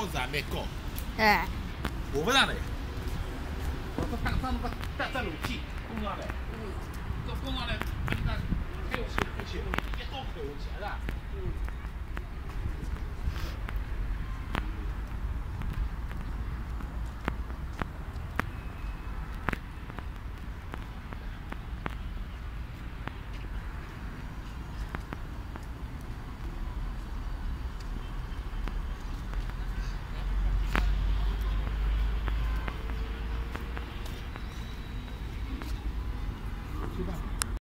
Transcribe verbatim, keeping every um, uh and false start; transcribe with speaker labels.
Speaker 1: 子还蛮高。
Speaker 2: 哎。
Speaker 1: 爬不上来。我说打上那个搭着楼梯攻上来，嗯，这攻上来，人家开下去，过去，一刀开下去，是吧？嗯。